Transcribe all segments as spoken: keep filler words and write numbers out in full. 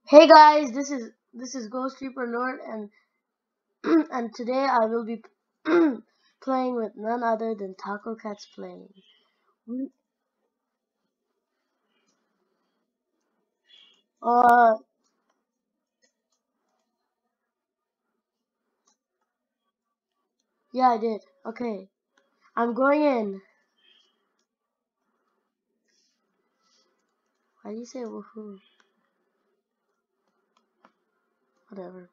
Hey guys, this is this is Ghost Reaper Lord, and and today I will be playing with none other than Taco Cat's playing. We- Uh, yeah, I did. Okay, I'm going in. Why do you say woohoo? Whatever.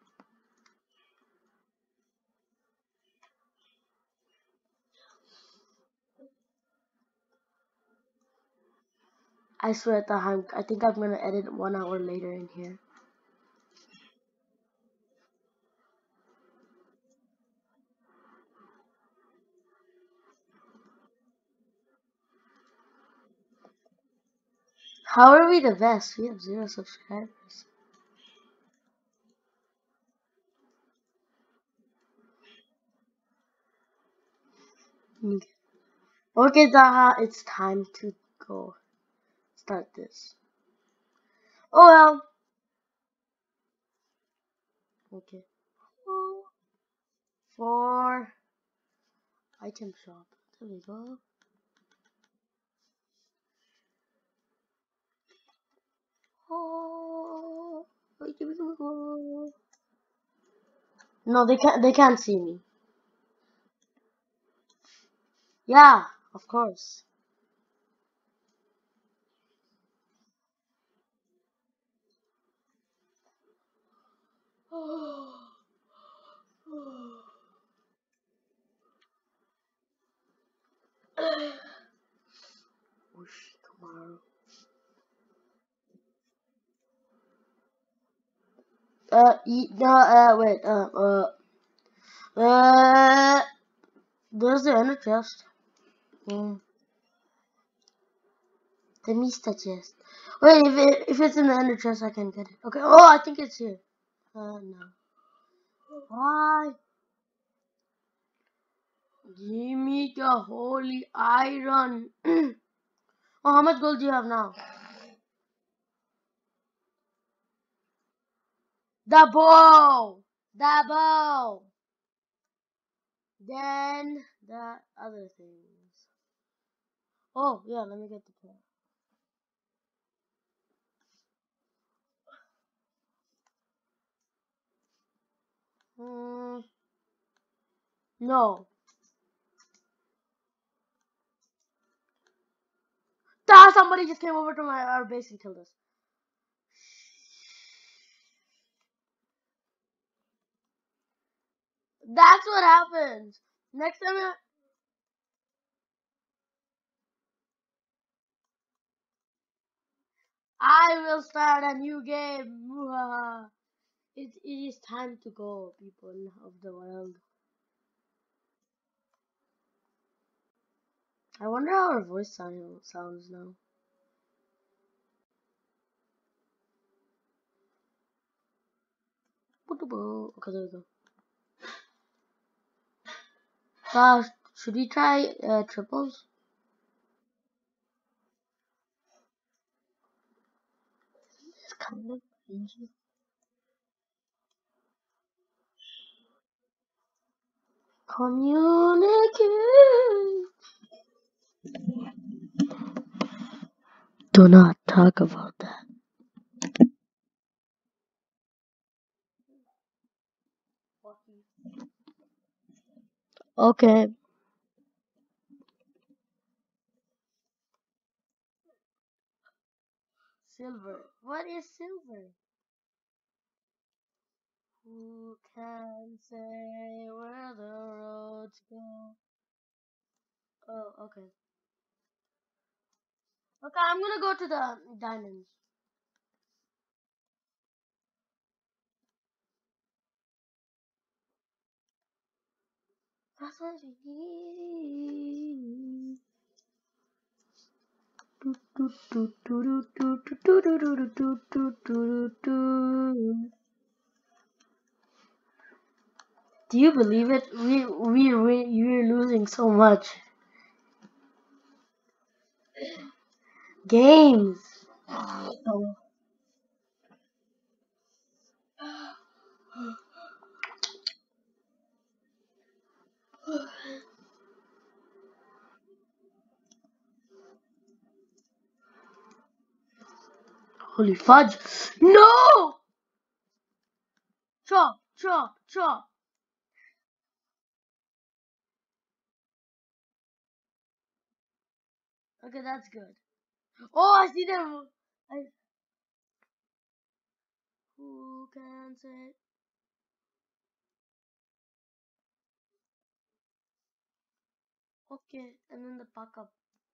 I swear that I'm. I think I'm gonna edit one hour later in here. How are we the best? We have zero subscribers. Okay, okay, Daha, it's time to go start this. Oh well. Okay. Four item shop. There we go. Oh, no, they can't. They can't see me. Yeah, of course. Whoosh, tomorrow. Uh, y- no, uh, wait. Uh, uh, uh. There's the ender chest. Mm, the Mista chest. Wait, if it, if it's in the ender chest, I can get it. Okay. Oh, I think it's here. Uh, no. Why? Give me the holy iron. Oh, how much gold do you have now? The bow! The bow! Then the other things. Oh, yeah, let me get the bow. Hmm, no. Ah, somebody just came over to my our base and killed us. That's what happens. Next time I I will start a new game. Muhaha. It, it is time to go, people of the world. I wonder how our voice sound, sounds now. Okay, there we go. Gosh, should we try uh, triples? It's kind of cringy. Communicate. Do not talk about that. Okay. Silver. What is silver? Who can say where the roads go? Oh, okay. Okay, I'm gonna go to the diamonds. That's what we need. Do, do, do, do, do, do, do, do, do, do, do, do, do, do. Do you believe it? We we we we're losing so much. Games. Oh, Holy fudge! No! Chop, chop, chop. Okay, that's good. Oh, I see them. I, who can say? Okay, and then the pack up.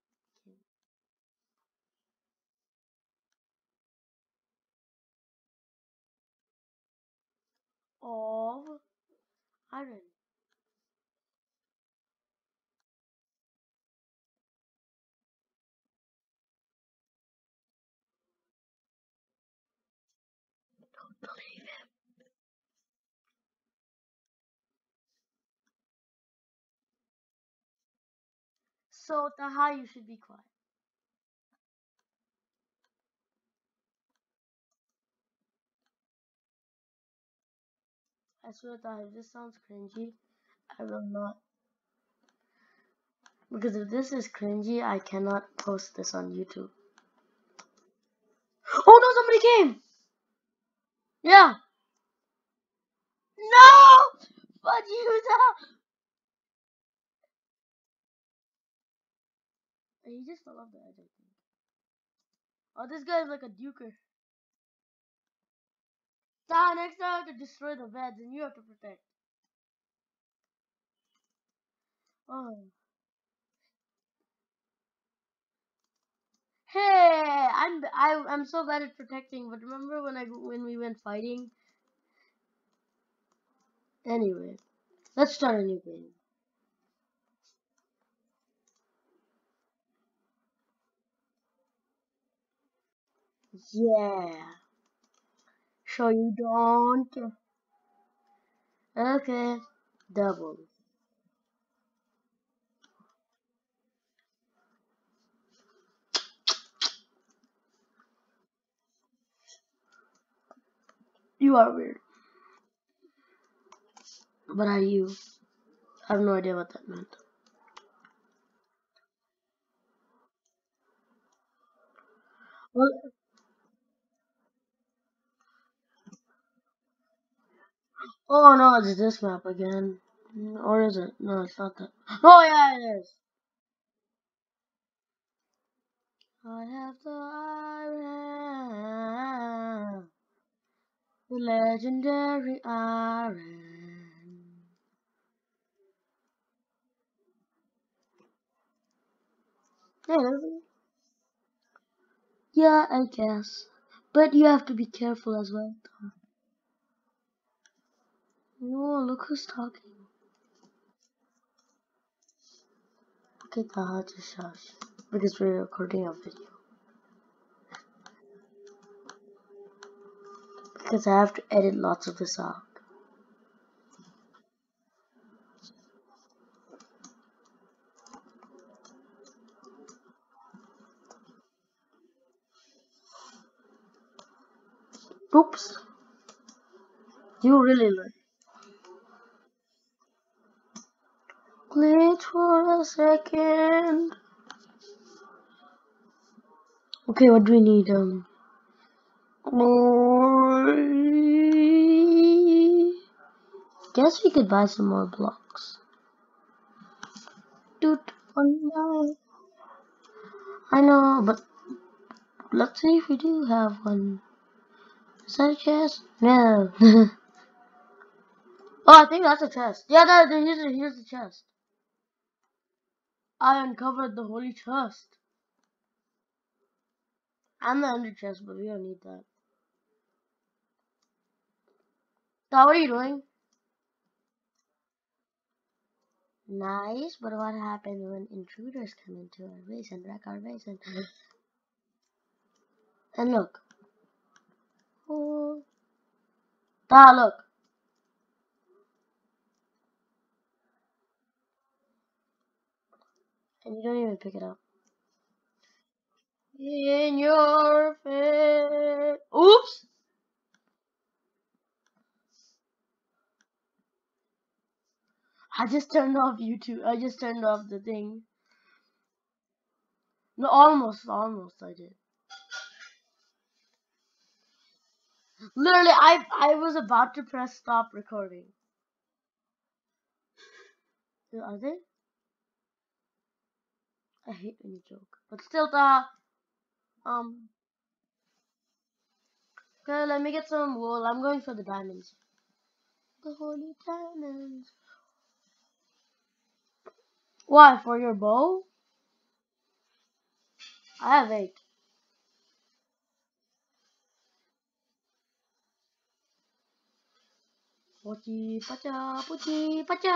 Of iron. Don't believe it. So Taha, you should be quiet. I swear Taha, if this sounds cringy, I will not. Because if this is cringy, I cannot post this on YouTube. Oh no, somebody came! Yeah! No! But you Taha! He just fell off the edge, I think. Oh, this guy is like a duker. Taha, next time I have to destroy the beds and you have to protect. Oh. Hey, I'm I, I'm so bad at protecting. But remember when I when we went fighting? Anyway, let's start a new game. Yeah. So you don't. Okay. Double. You are weird. But are you? I have no idea what that meant. Well, oh no, it's this map again. Or is it? No, it's not that. Oh yeah, it is. I have the iron, the legendary iron. Hey, yeah, I guess. But you have to be careful as well. No, look who's talking. Okay, Taha, just shush. Because we're recording a video. Because I have to edit lots of this out. Oops. You really learn. Glitch for a second. Okay, what do we need? Um. Guess we could buy some more blocks. Dude, oh no. I know, but let's see if we do have one. Is that a chest? No. Oh, I think that's a chest. Yeah, that, here's, a, here's the chest. I uncovered the holy chest. And the ender chest, but we don't need that. So what are you doing? Nice, but what happens when intruders come into our base and wreck our base? And, and look. Oh. Ah, look. And you don't even pick it up. In your face. Oops! I just turned off YouTube. I just turned off the thing. No, almost, almost I did. Literally, I I was about to press stop recording. Are they? I hate when you joke. But still, the um. Okay, let me get some wool. I'm going for the diamonds. The holy diamonds. Why? For your bow? I have eight. Pochi pacha, pochi pacha.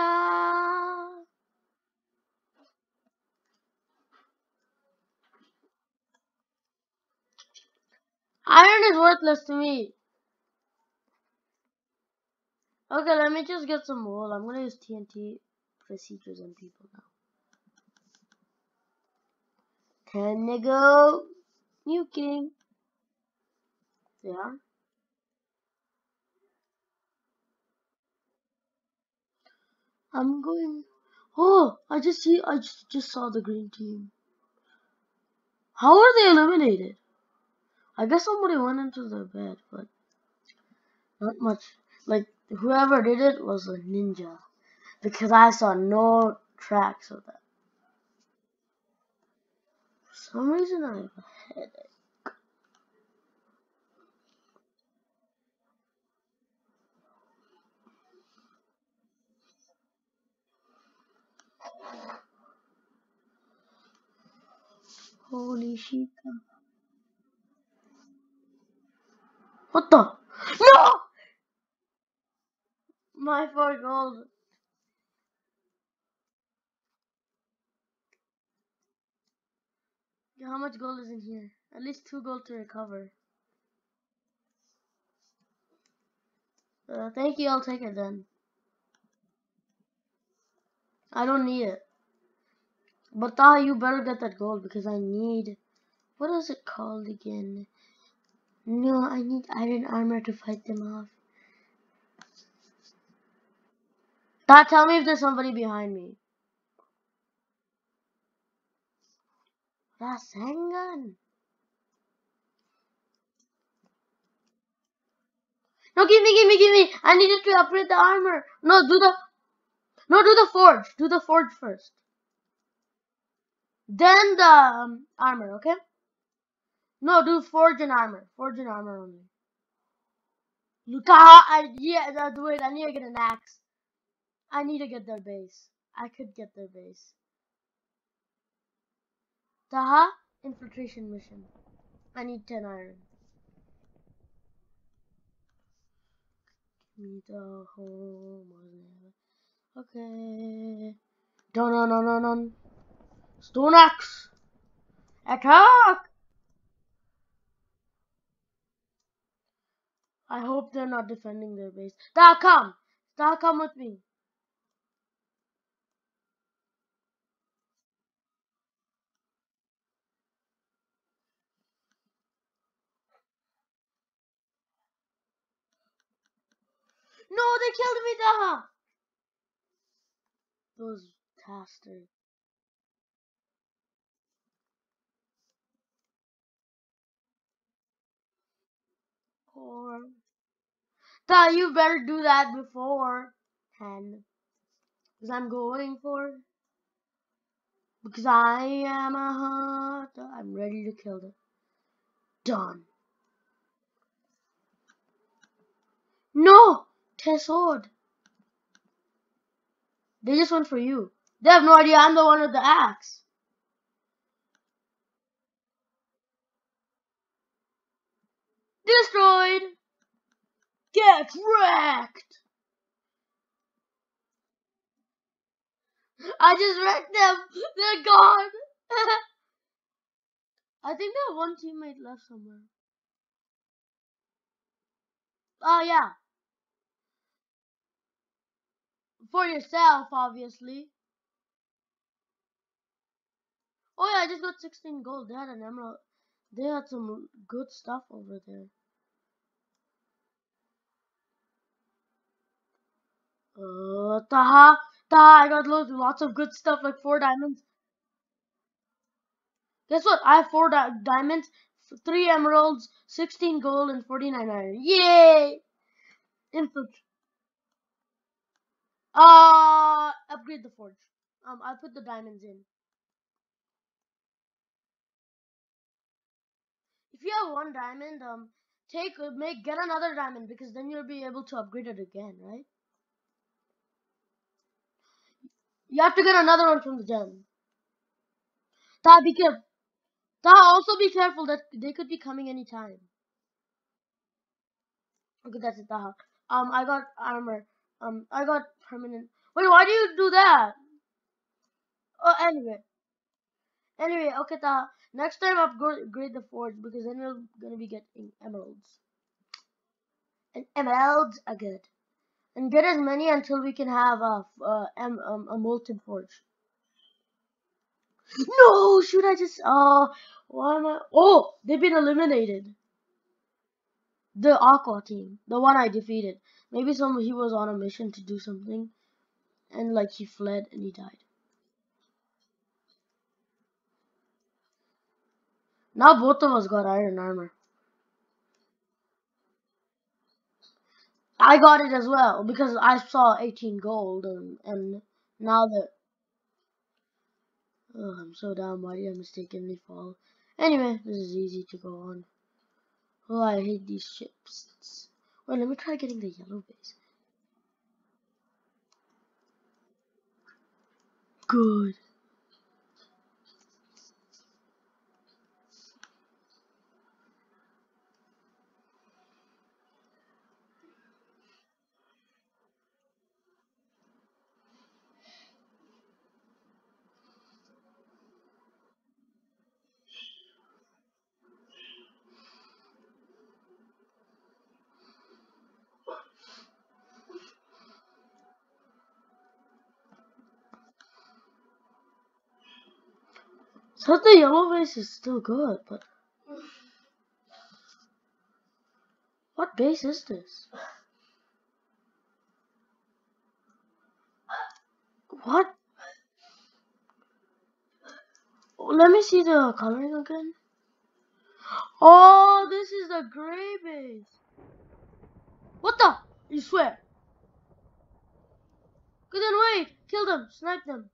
Iron is worthless to me. Okay, let me just get some wool. I'm gonna use T N T procedures on people now. Can they go nuking? They are. I'm going. Oh, I just see. I just just saw the green team. How are they eliminated? I guess somebody went into the bed, but not much. Like whoever did it was a ninja, because I saw no tracks of that. For some reason I have a headache. Holy shit! What the? No! My four gold. Yeah, how much gold is in here? At least two gold to recover. Uh, thank you. I'll take it then. I don't need it. But Taha, you better get that gold because I need. What is it called again? No, I need iron armor to fight them off. Taha, tell me if there's somebody behind me. Rasengan. No, give me, give me, give me. I needed to upgrade the armor. No, do the. No, do the forge. Do the forge first. Then the um, armor, okay? No, do forge and armor. Forge and armor only. Taha, I yeah, uh, wait. I need to get an axe. I need to get their base. I could get their base. Taha, infiltration mission. I need ten iron. Me the home. Okay. Dun dun dun dun dun. Stone axe. Attack! I hope they're not defending their base. Taha, come. Taha, come with me. No, they killed me, Taha. Those bastards. Poor. Taha, you better do that before ten. Because I'm going for. Because I am a hunter. I'm ready to kill them. Done. No! Tesord. They just went for you. They have no idea I'm the one with the axe. Destroyed! Get wrecked! I just wrecked them! They're gone! I think they have one teammate left somewhere. Oh yeah. For yourself, obviously. Oh yeah, I just got sixteen gold. They had an emerald. They had some good stuff over there. Uh, Taha, Taha, I got loads, lots of good stuff like four diamonds. Guess what? I have four di diamonds, three emeralds, sixteen gold, and forty-nine iron. Yay! Input. Uh, upgrade the forge. Um, I'll put the diamonds in. If you have one diamond, um, take uh, make get another diamond because then you'll be able to upgrade it again, right? You have to get another one from the gem. Ta, be careful. Ta, also be careful that they could be coming anytime. Okay, that's it, Taha. Um, I got armor. Um, I got permanent. Wait, why do you do that? Oh, anyway. Anyway, okay, Taha. Next time upgrade the forge because then we're gonna be getting emeralds. And emeralds are good. And get as many until we can have a uh, um, um, a molten forge. No, should I just? Uh, why am I? Oh, they've been eliminated. The Aqua team, the one I defeated. Maybe some he was on a mission to do something, and like he fled and he died. Now both of us got iron armor. I got it as well because I saw eighteen gold and, and now that oh, I'm so down. Why did I mistakenly fall? Anyway, this is easy to go on. Oh, I hate these ships. Wait, let me try getting the yellow base. Good. So the yellow base is still good, but what base is this? What? Oh, let me see the coloring again. Oh, this is the gray base. What the? You swear? Good, then wait. Kill them. Snipe them.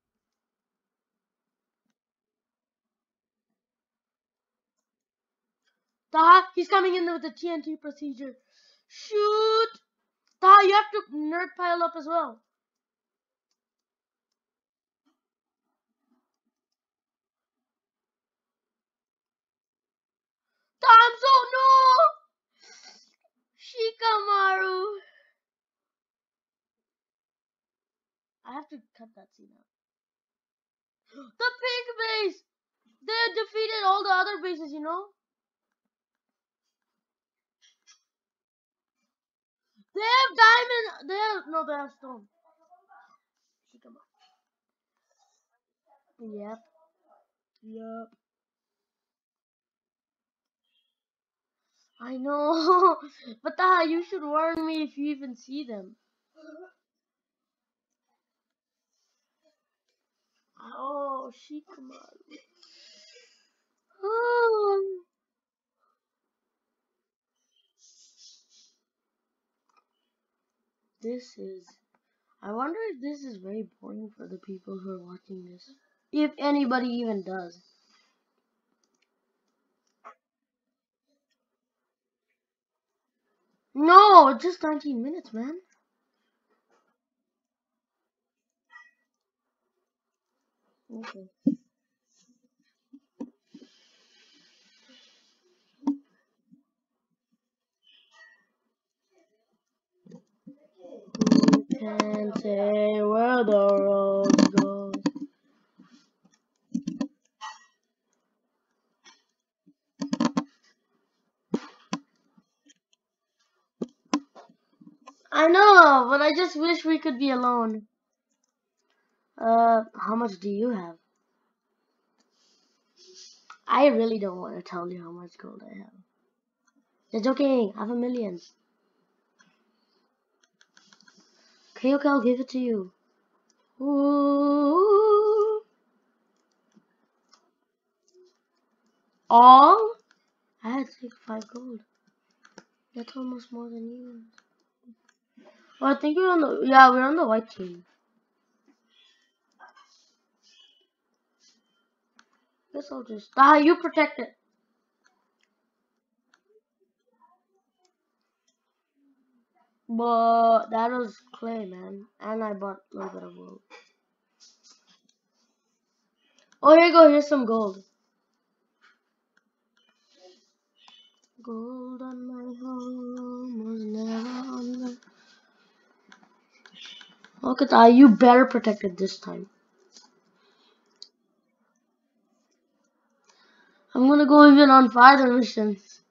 Taha, he's coming in with the T N T procedure. Shoot! Taha, you have to nerd pile up as well. Tamso, no! Shikamaru! I have to cut that scene out. The pink base! They defeated all the other bases, you know? They have diamond. They have, no, they have stone. Shikamaru. Yep. Yep. I know. But Taha, you should warn me if you even see them. Oh, Shikamaru. Oh. This is. I wonder if this is very boring for the people who are watching this. If anybody even does. No, just nineteen minutes, man. Okay. Can't say where the road goes. I know, but I just wish we could be alone. Uh, how much do you have? I really don't want to tell you how much gold I have. Just joking, I have a million. Okay, okay, I'll give it to you. Ooh. All? it's like five gold. That's almost more than you. Oh, I think we're on the yeah, we're on the white team. Guess I'll just ah, you protect it. But that was clay, man, and I bought a little bit of gold. Oh, here you go. Here's some gold. Gold on my home was never on the. Look at that. You better protect it this time. I'm gonna go even on farther missions.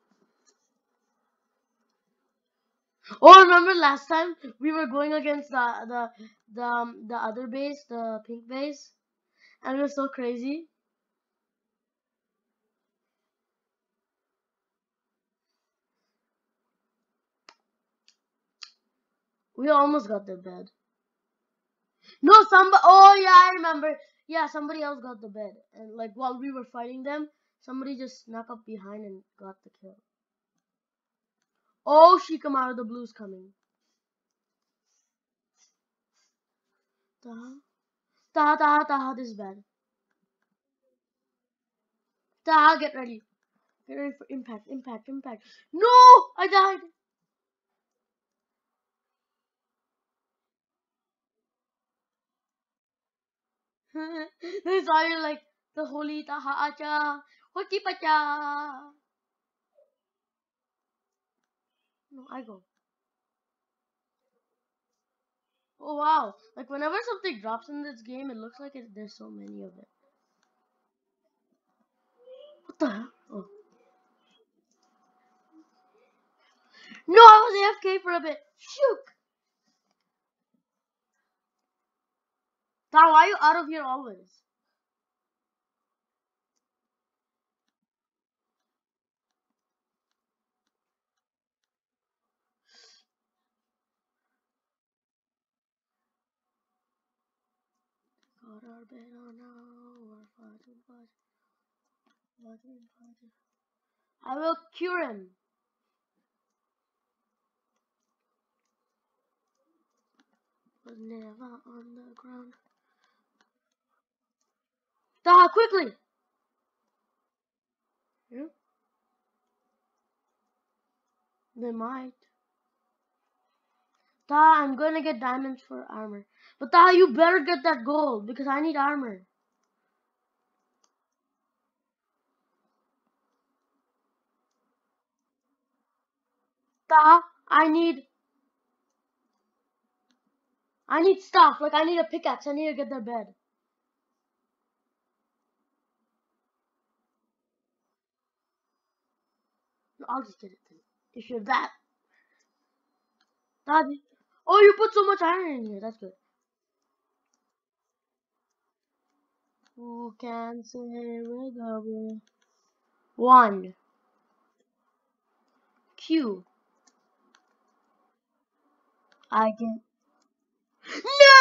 Oh, remember last time we were going against the the the um, the other base, the pink base, and it was so crazy. We almost got the bed. No, somebody. Oh yeah, I remember. Yeah, somebody else got the bed, and like while we were fighting them, somebody just snuck up behind and got the kill. Oh, she come out of the blues coming. Taha, Taha, Taha, Taha, this is bad. Taha, get ready. Get ready for impact, impact, impact. No, I died. This is why you're like the holy Taha Acha, Hoti Pacha. No, I go. Oh wow! Like whenever something drops in this game, it looks like it, there's so many of it. What the hell? Oh. No, I was A F K for a bit. Shoot! Now, why are you out of here always? Got our bed on now. We're fighting, fighting, fighting, fighting. I will cure him. Was never on the ground. Da, quickly! Yeah. They might. Da, I'm gonna get diamonds for armor. But Da, you better get that gold because I need armor. Da, I need I need stuff. Like I need a pickaxe. I need to get that bed. No, I'll just get it then. If you're that. Da, oh, you put so much iron in here. That's good. Who can say we're the one? Q. I can. No!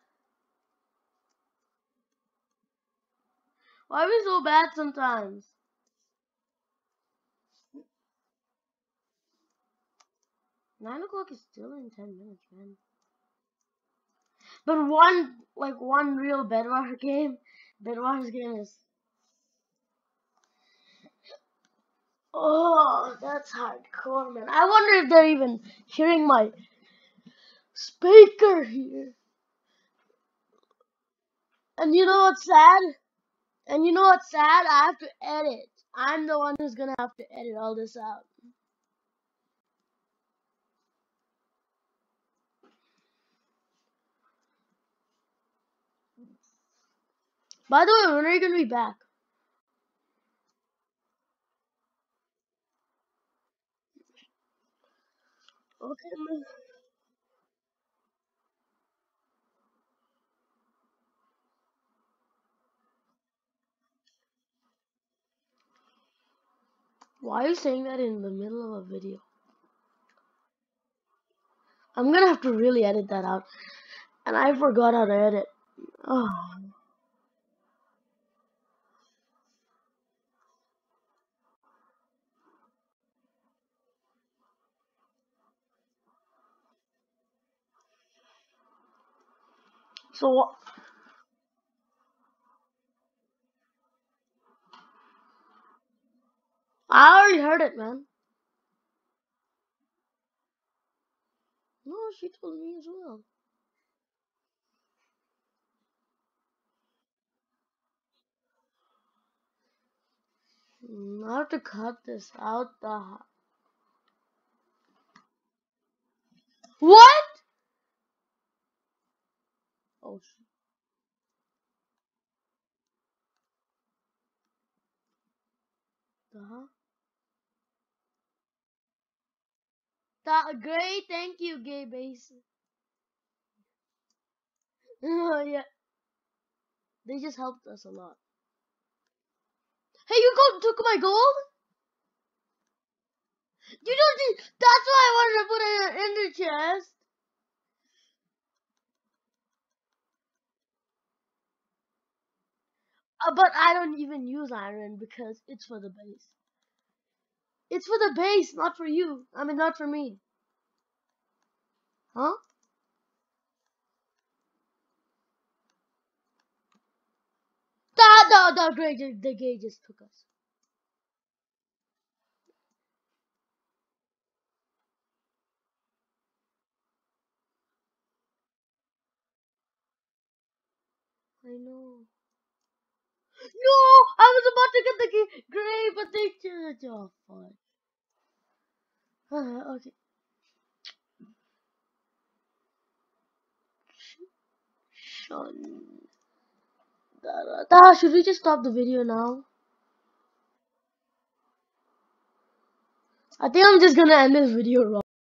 Why are we so bad sometimes? Nine o'clock is still in ten minutes, man. But one, like one real Bedwars game, Bedwars game is. Oh, that's hardcore, man. I wonder if they're even hearing my speaker here. And you know what's sad? And you know what's sad? I have to edit. I'm the one who's gonna have to edit all this out. By the way, when are you gonna be back? Okay, man. Why are you saying that in the middle of a video? I'm gonna have to really edit that out. And I forgot how to edit. Oh. So what? I already heard it, man. No, she told me as well. Mm, I have to cut this out. The what? Oh shit. Uh-huh. That great, thank you, gay base. Yeah, they just helped us a lot. Hey, you go took my gold? You don't need, that's why I wanted to put it in the chest. Uh, but I don't even use iron because it's for the base. It's for the base, not for you. I mean, not for me. Huh? Da da da! Great, the, the gay just took us. I know. No, I was about to get the gay, gray, but they just oh fuck. Uh, okay. Shun. Da, da, da. Should we just stop the video now? I think I'm just gonna end this video.